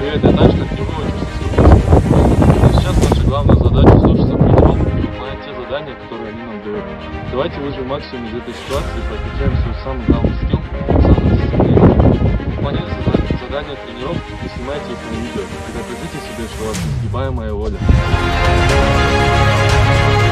проверять так, как и вы учитесь. Сейчас наша главная задача слушаться тренеров и выполнять те задания, которые они нам дают. Давайте выжмем максимум из этой ситуации и прокачаем свой самый главный скилл – самодисциплину. Выполняйте задания тренеров и снимайте их на видео. И докажите себе, что у вас несгибаемая воля.